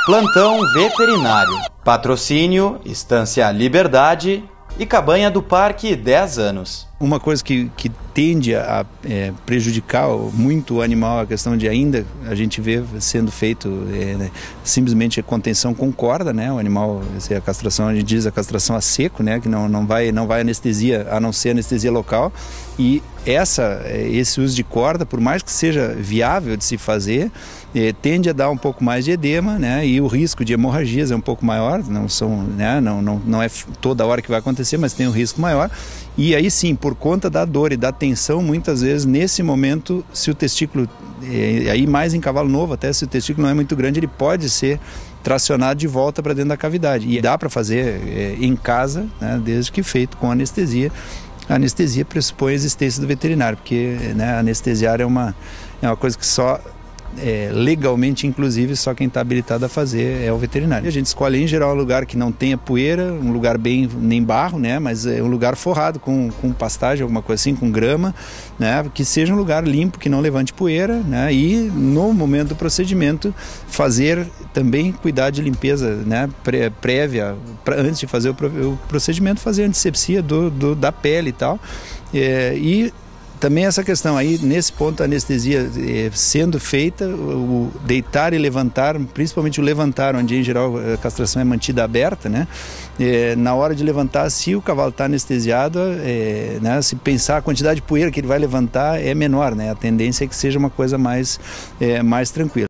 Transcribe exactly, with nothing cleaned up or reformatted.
Plantão Veterinário. Patrocínio, Estância Liberdade e Cabanha do Parque dez anos. Uma coisa que, que tende a é, prejudicar muito o animal, a questão de ainda a gente vê sendo feito é, né, simplesmente a contenção com corda, né? O animal, a castração, a gente diz a castração a seco, né? Que não, não, vai, não vai anestesia, a não ser anestesia local. E essa, esse uso de corda, por mais que seja viável de se fazer, é, tende a dar um pouco mais de edema, né? E o risco de hemorragias é um pouco maior, não, são, né? não, não, não é toda hora que vai acontecer, mas tem um risco maior. E aí sim, por conta da dor e da tensão, muitas vezes nesse momento, se o testículo, é, aí mais em cavalo novo, até se o testículo não é muito grande, ele pode ser tracionado de volta para dentro da cavidade. E dá para fazer é, em casa, né, desde que feito com anestesia. A anestesia pressupõe a existência do veterinário, porque né, anestesiar é uma, é uma coisa que só... É, legalmente, inclusive, só quem está habilitado a fazer é o veterinário. E a gente escolhe, em geral, um lugar que não tenha poeira, um lugar bem, nem barro, né? Mas é um lugar forrado com, com pastagem, alguma coisa assim, com grama, né? Que seja um lugar limpo, que não levante poeira, né? E, no momento do procedimento, fazer também cuidar de limpeza, né? Pré, prévia, pra, antes de fazer o, o procedimento, fazer antisepsia do, do, da pele e tal. É, e também essa questão aí, nesse ponto, a anestesia eh, sendo feita, o deitar e levantar, principalmente o levantar, onde em geral a castração é mantida aberta, né? Eh, na hora de levantar, se o cavalo está anestesiado, eh, né, se pensar a quantidade de poeira que ele vai levantar é menor, né? A tendência é que seja uma coisa mais, eh, mais tranquila.